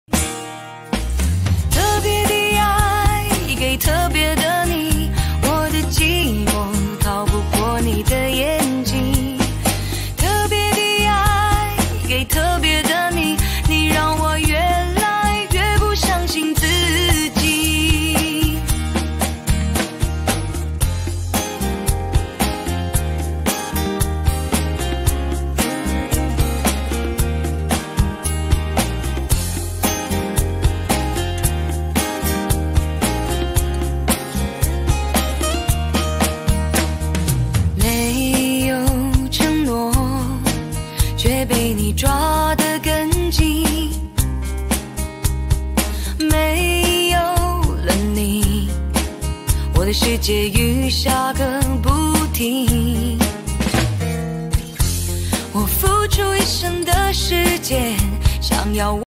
特别的爱给特别的你，我的寂寞逃不过你的眼睛。特别的爱给特别的你，你让我越来越不相信自己。没有承诺，却被你抓得更紧。没有了你，我的世界雨下个不停。我付出一生的时间，想要